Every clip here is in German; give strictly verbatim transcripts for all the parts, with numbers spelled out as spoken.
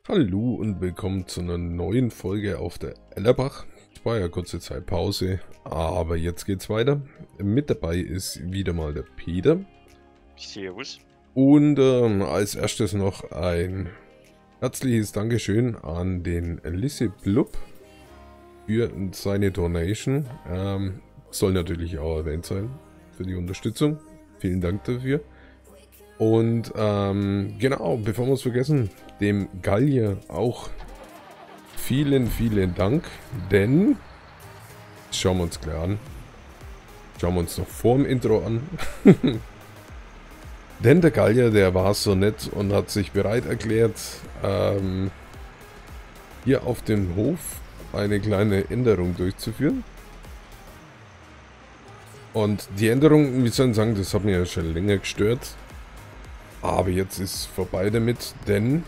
Hallo und willkommen zu einer neuen Folge auf der Ellerbach. Es war ja kurze Zeit Pause, aber jetzt geht's weiter. Mit dabei ist wieder mal der Peter. Servus. Und ähm, als erstes noch ein herzliches Dankeschön an den Lisse Blub für seine Donation. Ähm, soll natürlich auch erwähnt sein für die Unterstützung. Vielen Dank dafür. Und ähm, genau, bevor wir es vergessen, dem Gallier auch vielen, vielen Dank, denn, schauen wir uns gleich an, schauen wir uns noch vor dem Intro an, denn der Gallier, der war so nett und hat sich bereit erklärt, ähm, hier auf dem Hof eine kleine Änderung durchzuführen. Und die Änderung, wie soll ich sagen, das hat mich ja schon länger gestört. Aber jetzt ist vorbei damit, denn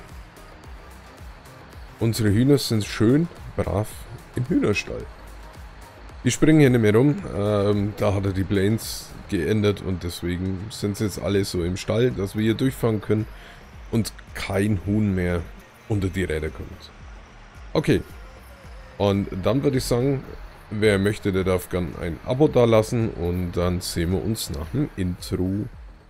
unsere Hühner sind schön brav im Hühnerstall. Die springen hier nicht mehr rum, ähm, da hat er die Planes geändert und deswegen sind sie jetzt alle so im Stall, dass wir hier durchfahren können und kein Huhn mehr unter die Räder kommt. Okay, und dann würde ich sagen, wer möchte, der darf gern ein Abo da lassen und dann sehen wir uns nach dem Intro.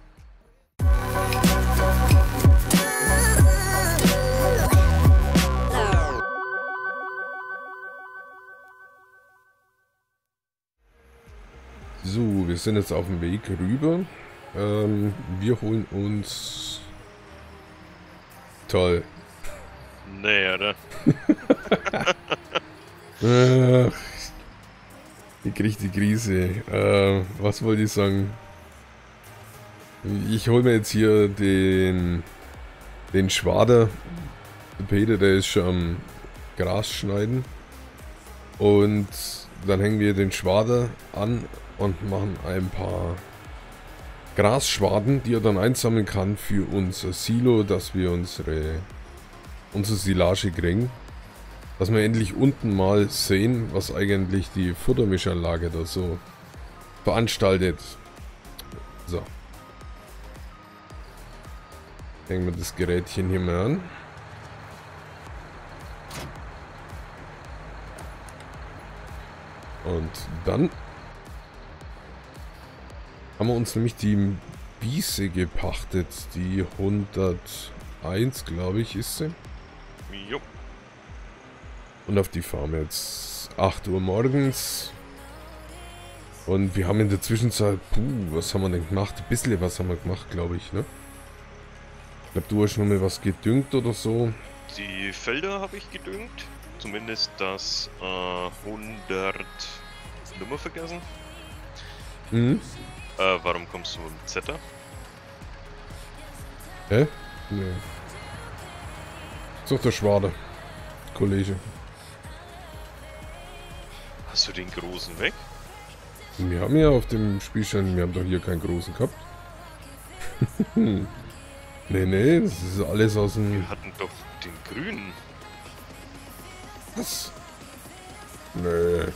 So, wir sind jetzt auf dem Weg rüber. Ähm, wir holen uns... Toll. Nee, oder? Ach, ich krieg die Krise. Äh, was wollte ich sagen? Ich hole mir jetzt hier den... Den Schwader. Der Peter, der ist schon am Gras schneiden. Und dann hängen wir den Schwader an und machen ein paar Grasschwaden, die er dann einsammeln kann für unser Silo, dass wir unsere, unsere Silage kriegen. Dass wir endlich unten mal sehen, was eigentlich die Futtermischanlage da so veranstaltet. So. Hängen wir das Gerätchen hier mal an. Und dann haben wir uns nämlich die Wiese gepachtet, die hunderteins, glaube ich, ist sie. Jo. Und auf die fahren wir jetzt acht Uhr morgens. Und wir haben in der Zwischenzeit, puh, was haben wir denn gemacht? Ein bisschen was haben wir gemacht, glaube ich, ne? Ich glaube, du hast noch mal was gedüngt oder so. Die Felder habe ich gedüngt. Zumindest das äh, hundert Nummer vergessen. Mhm. Äh, warum kommst du mit dem Zetter? Hä? Nee. Ist doch der Schwader, Kollege. Hast du den großen weg? Wir haben ja auf dem Spielstand, wir haben doch hier keinen großen gehabt. Nee, nee, das ist alles aus dem... Wir hatten doch den grünen. Was? Nee.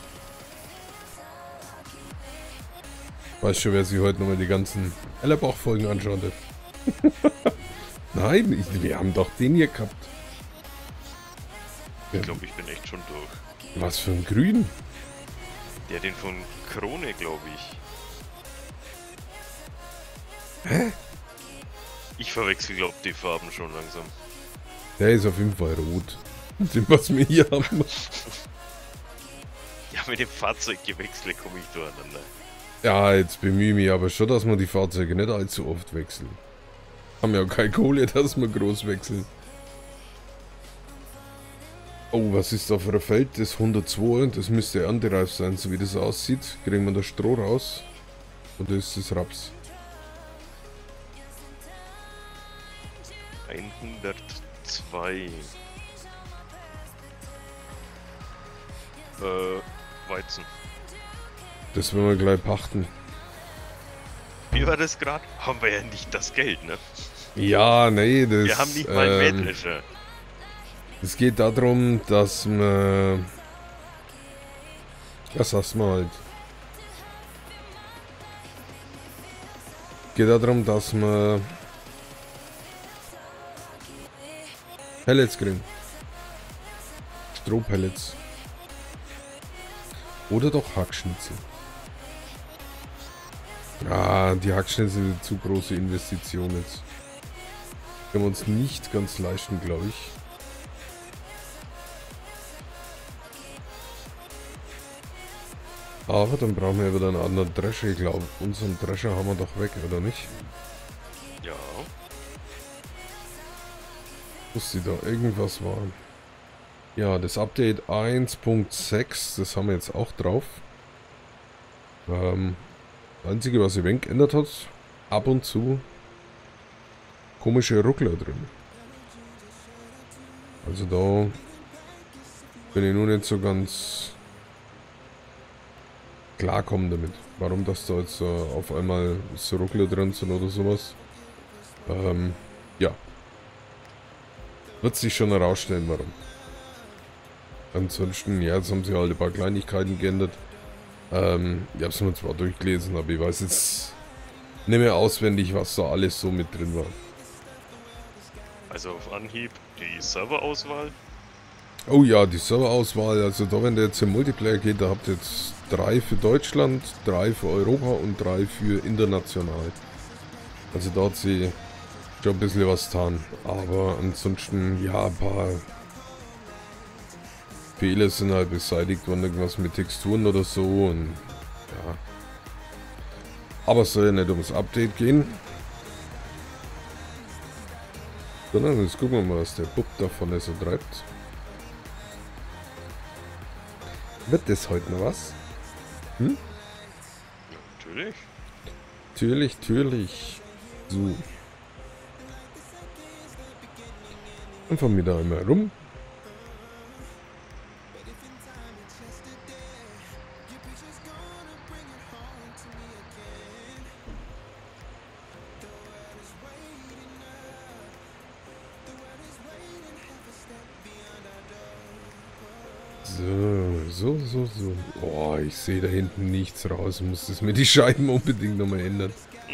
Weiß schon, wer sich heute nochmal die ganzen Ellerbach-Folgen anschaut hat. Nein, ich, wir haben doch den hier gehabt. Ich glaube, ich bin echt schon durch. Was für ein Grün? Der den von Krone, glaube ich. Hä? Ich verwechsel, glaube ich, die Farben schon langsam. Der ist auf jeden Fall rot. Den, was wir hier haben. Ja, mit dem Fahrzeuggewechsel komme ich durcheinander. Ja, jetzt bemühe ich mich aber schon, dass wir die Fahrzeuge nicht allzu oft wechseln. Haben ja keine Kohle, dass wir groß wechseln. Oh, was ist da für ein Feld? Das hundertzwei, das müsste Erntereif sein, so wie das aussieht. Kriegen wir das Stroh raus? Oder ist das Raps? hundertzwei. Äh, Weizen. Das werden wir gleich pachten. Wie war das gerade? Haben wir ja nicht das Geld, ne? Ja, nee, das... Wir haben nicht mal einen ähm, Mähdrescher. Es geht darum, dass man... Was sagst du halt? Es geht darum, dass man Pellets kriegen. Strohpellets. Oder doch Hackschnitzel. Ah, die Hackschnitzel sind zu große Investition jetzt. Können wir uns nicht ganz leisten, glaube ich. Aber dann brauchen wir wieder einen anderen Drescher. Ich glaube, unseren Drescher haben wir doch weg, oder nicht? Ja. Wusste da irgendwas war. Ja, das Update eins Punkt sechs, das haben wir jetzt auch drauf. Ähm, das Einzige, was sich wenig geändert hat, ab und zu komische Ruckler drin. Also da bin ich nur nicht so ganz klarkommen damit. Warum das da jetzt äh, auf einmal so Ruckler drin sind oder sowas. Ähm, ja. Wird sich schon herausstellen, warum. Ansonsten, ja, jetzt haben sie halt ein paar Kleinigkeiten geändert. Ähm, ich habe es mir zwar durchgelesen, aber ich weiß jetzt nicht mehr auswendig, was da alles so mit drin war. Also auf Anhieb die Serverauswahl. Oh ja, die Serverauswahl, also da, wenn der jetzt im Multiplayer geht, da habt ihr jetzt drei für Deutschland, drei für Europa und drei für international. Also da hat sie schon ein bisschen was getan. Aber ansonsten, ja, ein paar Fehler sind halt beseitigt worden, irgendwas mit Texturen oder so und ja. Aber es soll ja nicht ums Update gehen. Sondern jetzt gucken wir mal, was der Bub da vorne so treibt. Wird das heute noch was? Hm? Natürlich. Natürlich, natürlich. So. Dann fahren wir da einmal rum. So, so, so, so. Oh, ich sehe da hinten nichts raus. Muss das mit die Scheiben unbedingt nochmal ändern.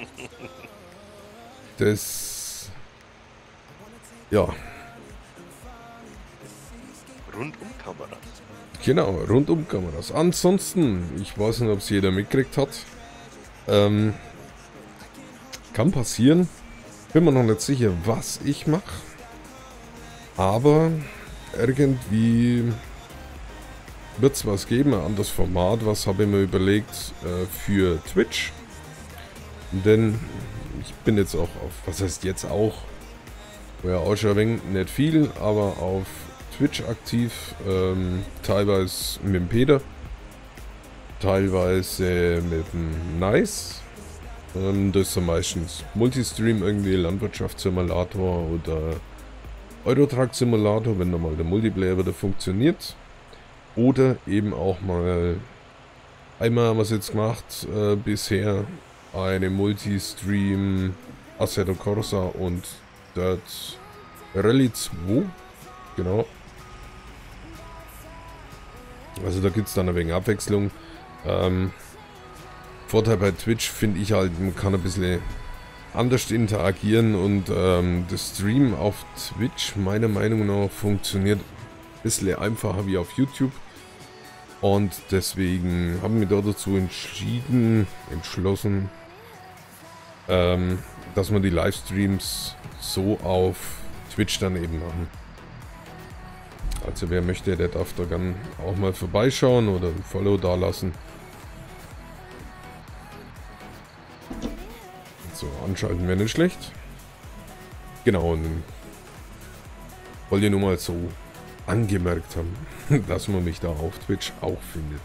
Das... Ja. Rundumkamera. Genau, Rundumkameras. Ansonsten, ich weiß nicht, ob es jeder mitgekriegt hat. Ähm, kann passieren. Bin mir noch nicht sicher, was ich mache. Aber irgendwie wird es was geben, ein anderes Format. Was habe ich mir überlegt äh, für Twitch. Denn ich bin jetzt auch auf, was heißt jetzt auch, ja auch schon ein wenig, nicht viel, aber auf Twitch aktiv, ähm, teilweise mit dem Peter, teilweise mit dem Nice. Ähm, das ist ja meistens Multistream, irgendwie Landwirtschaftssimulator oder Eurotruck Simulator, wenn da mal der Multiplayer wieder funktioniert. Oder eben auch mal, einmal haben wir es jetzt gemacht, äh, bisher eine Multistream Assetto Corsa und Dirt Rally zwei, genau. Also da gibt es dann ein wenig Abwechslung. Ähm, Vorteil bei Twitch finde ich halt, man kann ein bisschen anders interagieren und ähm, das Stream auf Twitch meiner Meinung nach funktioniert ein bisschen einfacher wie auf YouTube. Und deswegen haben wir da dazu entschieden, entschlossen, ähm, dass wir die Livestreams so auf Twitch dann eben machen. Also wer möchte, der darf da gerne auch mal vorbeischauen oder ein Follow da lassen. So, anschalten wäre nicht schlecht. Genau, und dann wollte ich nur mal so angemerkt haben, dass man mich da auf Twitch auch findet.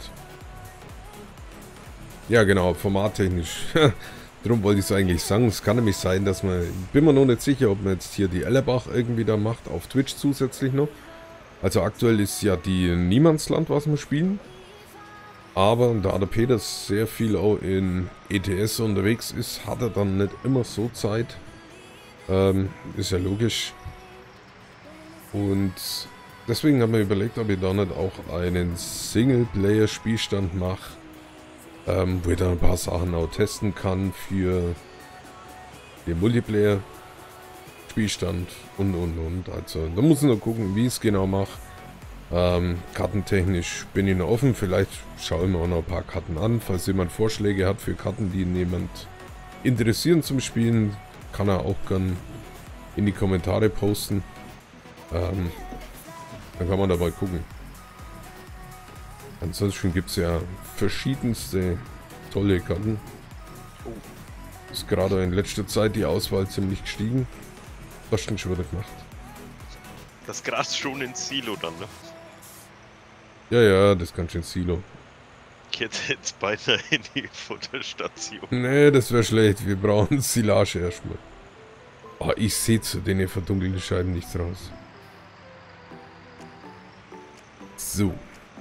Ja genau, formattechnisch. Darum wollte ich es eigentlich sagen. Es kann nämlich sein, dass man, ich bin mir noch nicht sicher, ob man jetzt hier die Ellerbach irgendwie da macht, auf Twitch zusätzlich noch. Also aktuell ist ja die Niemandsland, was wir spielen. Aber da der Peter sehr viel auch in E T S unterwegs ist, hat er dann nicht immer so Zeit. Ähm, ist ja logisch. Und deswegen haben wir überlegt, ob ich da nicht auch einen Singleplayer-Spielstand mache, ähm, wo ich dann ein paar Sachen auch testen kann für den Multiplayer. Spielstand und und und. Also da muss ich noch gucken, wie ich es genau mache. Ähm, kartentechnisch bin ich noch offen. Vielleicht schaue ich mir auch noch ein paar Karten an. Falls jemand Vorschläge hat für Karten, die jemand interessieren zum Spielen, kann er auch gern in die Kommentare posten. Ähm, dann kann man da mal gucken. Ansonsten gibt es ja verschiedenste tolle Karten. Ist gerade in letzter Zeit die Auswahl ziemlich gestiegen. Das schon schwierig gemacht. Das Gras schon ins Silo dann, ne? Ja, ja, das kann schon Silo. Ich hätte jetzt beinahe in die Futterstation. Nee, das wäre schlecht. Wir brauchen Silage erstmal. Oh, ich sehe zu den verdunkelten Scheiben nichts raus. So.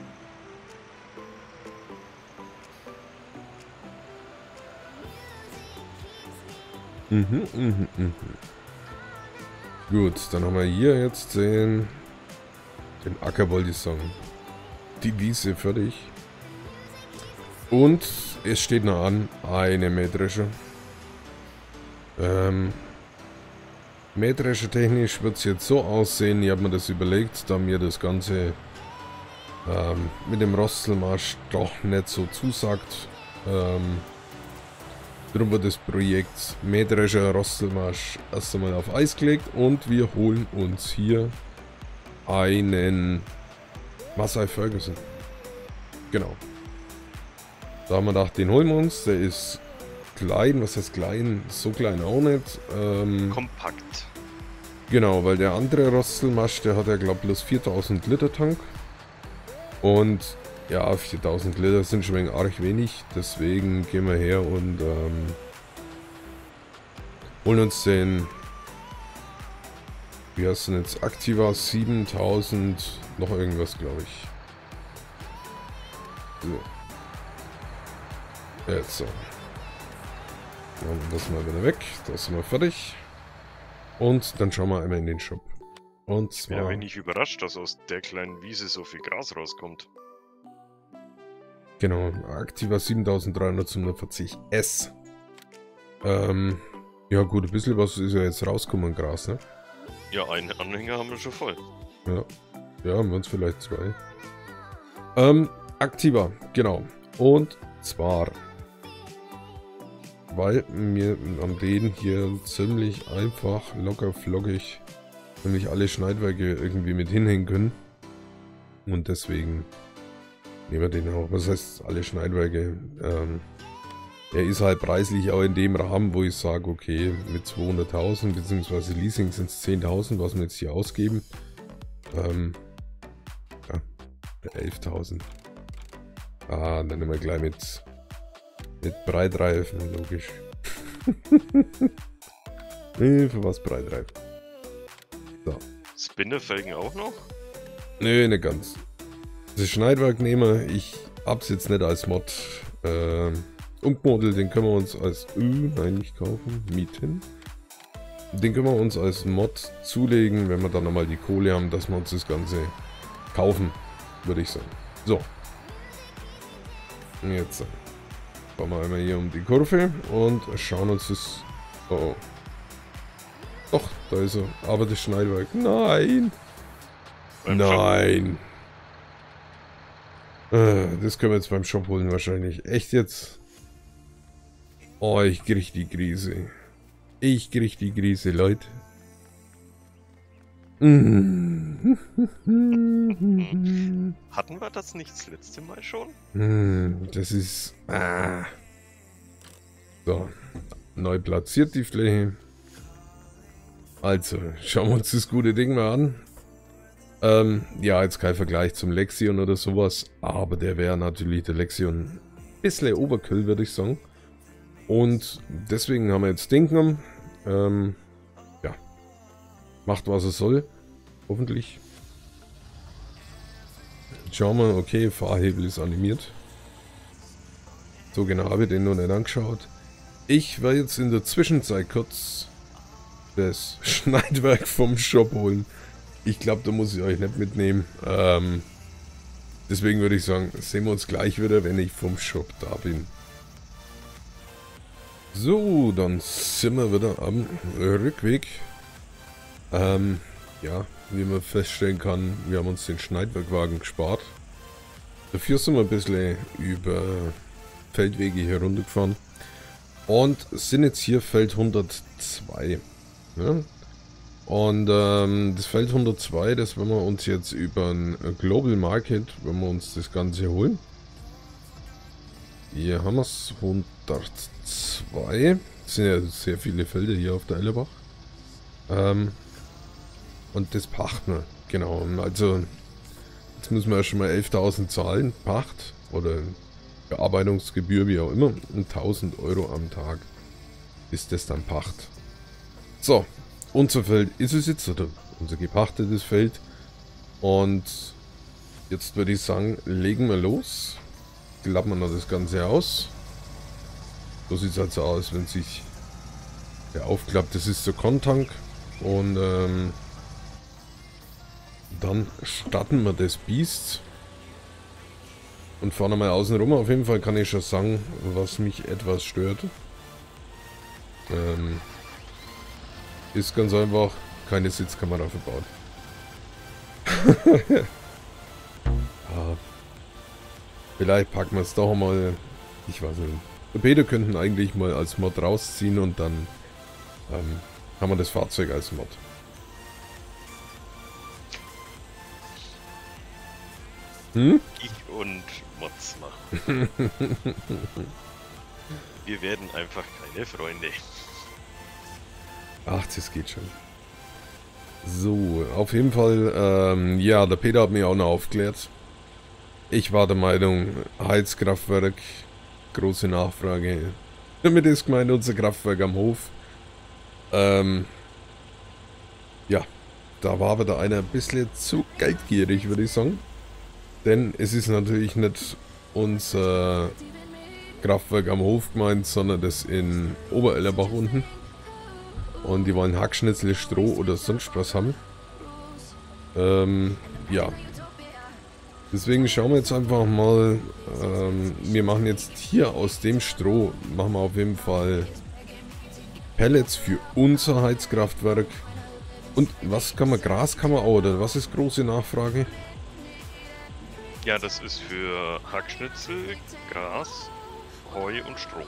Mhm, mhm, mhm. Gut, dann haben wir hier jetzt den, den Acker, wollte ich sagen. Die Wiese fertig. Und es steht noch an, eine Mähdrescher. Ähm, Mähdrescher technisch wird es jetzt so aussehen, ich habe mir das überlegt, da mir das Ganze ähm, mit dem Rostelmarsch doch nicht so zusagt. Ähm, Darum wird das Projekt Mähdrescher Rostelmarsch erst einmal auf Eis gelegt und wir holen uns hier einen Massey Ferguson. Genau. Da haben wir gedacht, den holen wir uns. Der ist klein, was heißt klein? So klein auch nicht. Ähm, Kompakt. Genau, weil der andere Rostelmarsch, der hat ja glaube ich bloß viertausend Liter Tank. Und ja, viertausend Liter sind schon ein wenig arg wenig, deswegen gehen wir her und ähm, holen uns den, wie heißt denn jetzt, Activa siebentausend, noch irgendwas glaube ich. So. Jetzt so. Machen wir das mal wieder weg, da sind wir fertig. Und dann schauen wir einmal in den Shop. Und zwar... Ja, bin ich überrascht, dass aus der kleinen Wiese so viel Gras rauskommt. Genau, Activa siebentausenddreihundertsiebenundvierzig S. Ähm, ja gut, ein bisschen was ist ja jetzt rausgekommen, Gras, ne? Ja, einen Anhänger haben wir schon voll. Ja, ja, haben wir uns vielleicht zwei. Ähm, Activa, genau. Und zwar, weil wir an denen hier ziemlich einfach, locker, flockig, nämlich alle Schneidwerke irgendwie mit hinhängen können. Und deswegen... nehmen wir den auch. Was heißt alle Schneidwerke? Ähm, er ist halt preislich auch in dem Rahmen, wo ich sage, okay, mit zweihunderttausend bzw. Leasing sind es zehntausend, was wir jetzt hier ausgeben. Ähm, ja, elftausend. Ah, dann nehmen wir gleich mit, mit Breitreifen, logisch. Nee, für was Breitreifen? So. Spinnerfelgen auch noch? Nö, nicht ganz. Das Schneidwerk nehmen, ich hab's jetzt nicht als Mod äh, umgemodelt, den können wir uns als Ö, nein, nicht kaufen, mieten. Den können wir uns als Mod zulegen, wenn wir dann nochmal die Kohle haben, dass wir uns das Ganze kaufen, würde ich sagen. So. Und jetzt fahren wir einmal hier um die Kurve und schauen uns das... Oh, oh. Doch, da ist er. Aber das Schneidwerk. Nein! Nein! Das können wir jetzt beim Shop holen wahrscheinlich. Echt jetzt? Oh, ich krieg die Krise. Ich krieg die Krise, Leute. Hatten wir das nicht das letzte Mal schon? Das ist... Ah. So. Neu platziert die Fläche. Also, schauen wir uns das gute Ding mal an. Ähm, ja, jetzt kein Vergleich zum Lexion oder sowas, aber der wäre natürlich der Lexion ein bisschen Overkill, würde ich sagen. Und deswegen haben wir jetzt den genommen. Ähm, ja, macht was es soll, hoffentlich. Schauen wir, okay, Fahrhebel ist animiert. So genau habe ich den noch nicht angeschaut. Ich werde jetzt in der Zwischenzeit kurz das Schneidwerk vom Shop holen. Ich glaube, da muss ich euch nicht mitnehmen. Ähm, deswegen würde ich sagen, sehen wir uns gleich wieder, wenn ich vom Shop da bin. So, dann sind wir wieder am Rückweg. Ähm, ja, wie man feststellen kann, wir haben uns den Schneidwerkwagen gespart. Dafür sind wir ein bisschen über Feldwege hier runtergefahren. Und sind jetzt hier Feld hundertzwei. Ja? Und ähm, das Feld hundertzwei, das werden wir uns jetzt über ein Global Market, wenn wir uns das Ganze holen. Hier haben wir es, hundertzwei. Das sind ja sehr viele Felder hier auf der Ellebach. Ähm, und das pachten wir, genau. Also, jetzt müssen wir ja schon mal elftausend zahlen, Pacht oder Bearbeitungsgebühr, wie auch immer. Und tausend Euro am Tag ist das dann Pacht. So, unser Feld ist es jetzt, oder unser gepachtetes Feld. Und jetzt würde ich sagen, legen wir los. Klappen wir noch das Ganze aus. So sieht es also aus, wenn sich der aufklappt. Das ist der Kontank. Und ähm, dann starten wir das Biest. Und fahren mal außen rum. Auf jeden Fall kann ich schon sagen, was mich etwas stört. Ähm, ist ganz einfach keine Sitzkamera verbaut. Ja, vielleicht packen wir es doch mal. Ich weiß nicht. Der Peter könnten eigentlich mal als Mod rausziehen und dann ähm, haben wir das Fahrzeug als Mod. Hm? Ich und Mods machen. Wir werden einfach keine Freunde. Ach, das geht schon. So, auf jeden Fall, ähm, ja, der Peter hat mich auch noch aufgeklärt. Ich war der Meinung, Heizkraftwerk, große Nachfrage. Damit ist gemeint unser Kraftwerk am Hof. Ähm, ja, da war aber der einer ein bisschen zu geldgierig, würde ich sagen. Denn es ist natürlich nicht unser Kraftwerk am Hof gemeint, sondern das in Oberellerbach unten. Und die wollen Hackschnitzel, Stroh oder sonst was haben. Ähm, ja. Deswegen schauen wir jetzt einfach mal. Ähm, wir machen jetzt hier aus dem Stroh, machen wir auf jeden Fall Pellets für unser Heizkraftwerk. Und was kann man, Gras kann man auch, oder was ist große Nachfrage? Ja, das ist für Hackschnitzel, Gras, Heu und Stroh.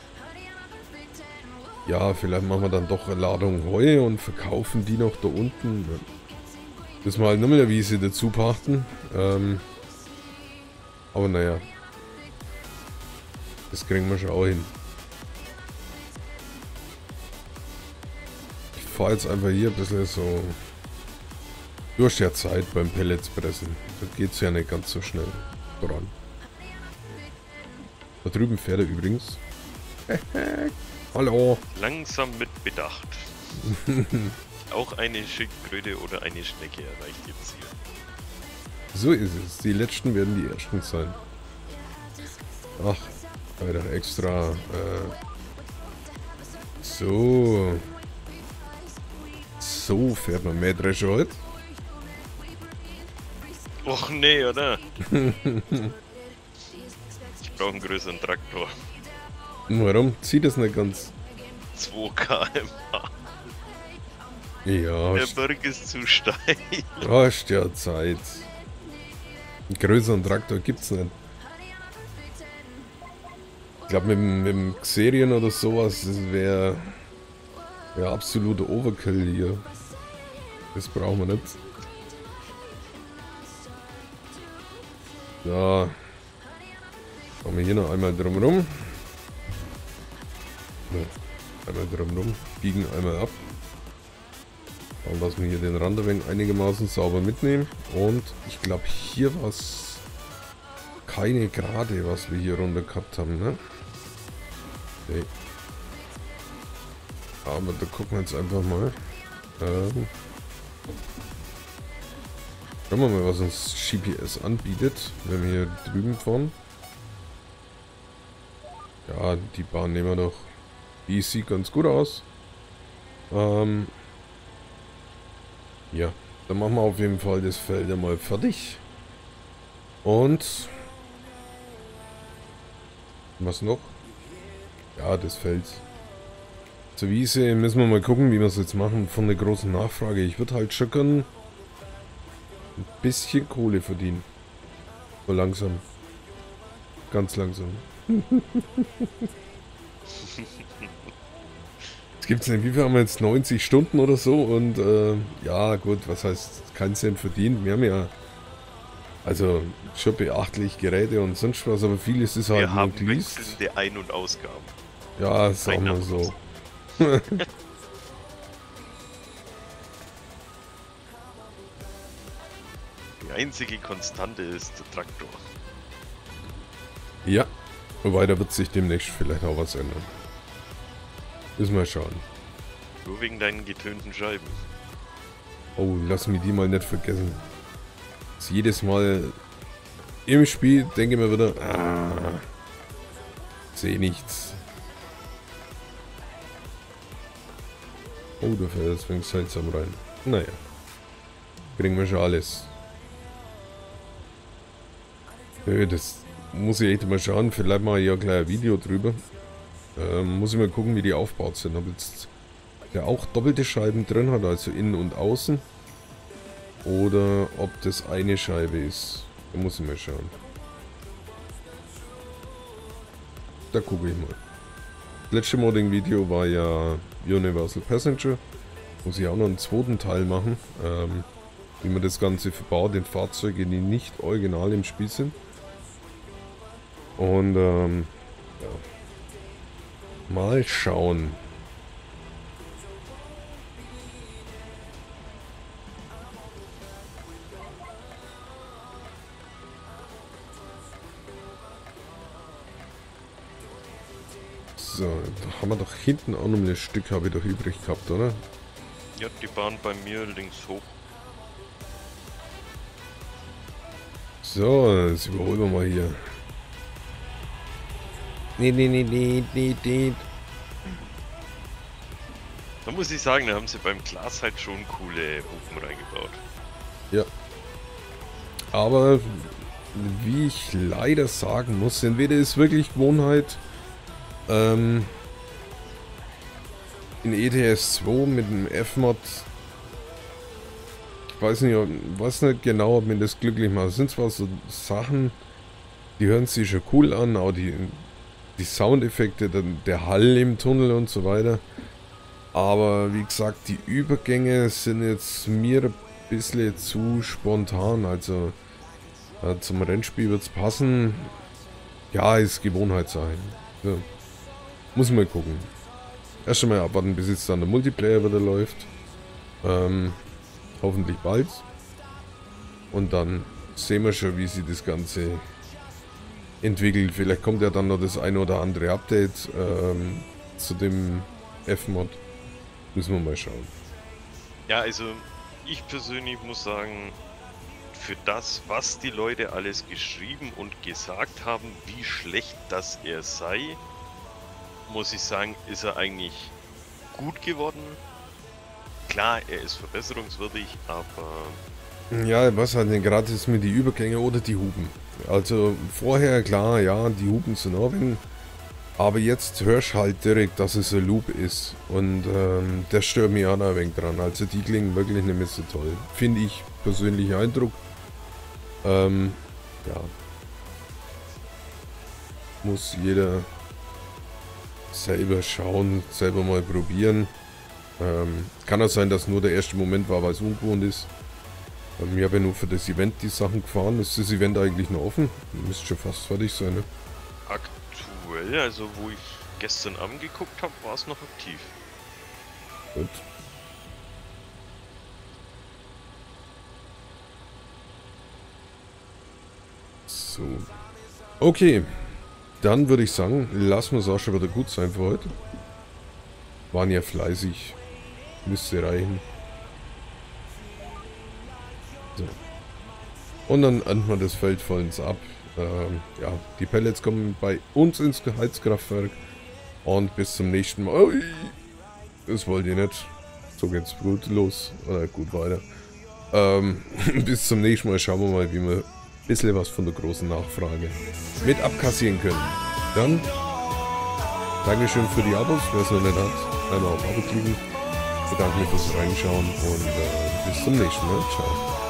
Ja, vielleicht machen wir dann doch eine Ladung Heu und verkaufen die noch da unten. Das mal halt nochmal eine Wiese dazu pachten. Ähm, aber naja. Das kriegen wir schon auch hin. Ich fahre jetzt einfach hier ein bisschen so durch der Zeit beim Pellets pressen. Da geht es ja nicht ganz so schnell voran. Da drüben fährt er übrigens. Hallo. Langsam mit Bedacht. Auch eine Schildkröte oder eine Schnecke erreicht ihr Ziel. So ist es. Die letzten werden die ersten sein. Ach, Alter, extra. Äh, so. So fährt man Mähdrescher heute. Och nee, oder? Ich brauche einen größeren Traktor. Warum? Zieht das nicht ganz? zwei Kilometer pro Stunde. Ja, Der Berg ist zu steil. hast ja Zeit. Einen größeren Traktor gibt's nicht. Ich glaube, mit, dem- mit dem Xerien oder sowas, das wäre wär absoluter Overkill hier. Das brauchen wir nicht. So. Machen wir hier noch einmal drumrum. Ja, einmal drumrum. Biegen einmal ab. Dann lassen wir hier den Rand ein wenig einigermaßen sauber mitnehmen. Und ich glaube, hier war es keine Gerade, was wir hier runter gehabt haben, ne? Okay. Aber da gucken wir jetzt einfach mal. Ähm Schauen wir mal, was uns G P S anbietet, wenn wir hier drüben fahren. Ja, die Bahn nehmen wir doch. Die sieht ganz gut aus. Ähm ja, dann machen wir auf jeden Fall das Feld einmal fertig. Und was noch? Ja, das Feld zur Wiese müssen wir mal gucken, wie wir es jetzt machen von der großen Nachfrage. Ich würde halt schon gern ein bisschen Kohle verdienen. So langsam. Ganz langsam. Jetzt gibt es nicht, wie viel haben wir jetzt? neunzig Stunden oder so und äh, ja gut, was heißt keinen Cent verdient? Wir haben ja also schon beachtlich Geräte und sonst was, aber vieles ist halt Wir nur haben geleast. wechselnde Ein- und Ausgaben. Ja, sagen wir so. Die einzige Konstante ist der Traktor. Ja, wobei da wird sich demnächst vielleicht auch was ändern. Müssen wir schauen. Nur wegen deinen getönten Scheiben. Oh, lass mich die mal nicht vergessen. Dass jedes Mal im Spiel denke ich mir wieder, ah, sehe nichts. Oh, da fällt jetzt wegen seltsam rein. Naja, kriegen wir schon alles. Ja, das muss ich echt mal schauen. Vielleicht mache ich ja gleich ein Video drüber. Ähm, muss ich mal gucken, wie die aufgebaut sind. Ob jetzt der auch doppelte Scheiben drin hat, also innen und außen. Oder ob das eine Scheibe ist. Da muss ich mal schauen. Da gucke ich mal. Das letzte Modding-Video war ja Universal Passenger. Muss ich auch noch einen zweiten Teil machen. Ähm, wie man das Ganze verbaut in Fahrzeuge, die nicht original im Spiel sind. Und ähm, ja. Mal schauen. So, da haben wir doch hinten auch noch ein Stück, habe ich doch übrig gehabt, oder? Ja, die Bahn bei mir links hoch. So, jetzt überholen wir mal hier. Nee, nee, nee, nee, nee, nee. Da muss ich sagen, da haben sie beim Glas halt schon coole Hupen reingebaut. Ja. Aber wie ich leider sagen muss, entweder ist wirklich Gewohnheit, ähm, in E T S zwei mit dem F-Mod, ich weiß nicht, weiß nicht genau, ob mir das glücklich macht. Das sind zwar so Sachen, die hören sich schon cool an, auch die, die Soundeffekte, der Hall im Tunnel und so weiter. Aber wie gesagt, die Übergänge sind jetzt mir ein bisschen zu spontan. Also äh, zum Rennspiel wird es passen. Ja, ist Gewohnheitssache. Ja. Muss mal gucken. Erst einmal abwarten, bis jetzt dann der Multiplayer wieder läuft. Ähm, hoffentlich bald. Und dann sehen wir schon, wie sich das Ganze entwickelt. Vielleicht kommt ja dann noch das eine oder andere Update ähm, zu dem F-Mod. Müssen wir mal schauen. Ja, also ich persönlich muss sagen, für das, was die Leute alles geschrieben und gesagt haben, wie schlecht das er sei, muss ich sagen, ist er eigentlich gut geworden. Klar, er ist verbesserungswürdig, aber... Ja, was halt denn gerade ist mit die Übergänge oder die Hupen. Also vorher, klar, ja, die Hupen sind auch wenn, aber jetzt hörst halt direkt, dass es ein Loop ist. Und ähm, das stört mich auch noch ein wenig dran. Also die klingen wirklich nicht mehr so toll. Finde ich persönlicher Eindruck. Ähm, ja. Muss jeder selber schauen, selber mal probieren. Ähm, kann auch sein, dass nur der erste Moment war, weil es ungewohnt ist. Ähm, ich habe ja nur für das Event die Sachen gefahren. Ist das Event eigentlich noch offen? Müsste schon fast fertig sein, ne? Aktuell, also wo ich gestern Abend geguckt habe, war es noch aktiv. Gut. So. Okay. Dann würde ich sagen, lassen wir es auch schon wieder gut sein für heute. Waren ja fleißig. Müsste reichen. So. Und dann ernten wir das Feld vollends ab. Ähm, ja, die Pellets kommen bei uns ins Heizkraftwerk. Und bis zum nächsten Mal. Ui, das wollt ihr nicht. So geht's gut los. Oder gut weiter. Ähm, bis zum nächsten Mal schauen wir mal, wie wir ein bisschen was von der großen Nachfrage mit abkassieren können. Dann Dankeschön für die Abos, wer es noch nicht hat. einmal auf Abo klicken. Ich bedanke mich fürs Reinschauen und äh, bis zum nächsten Mal. Ciao.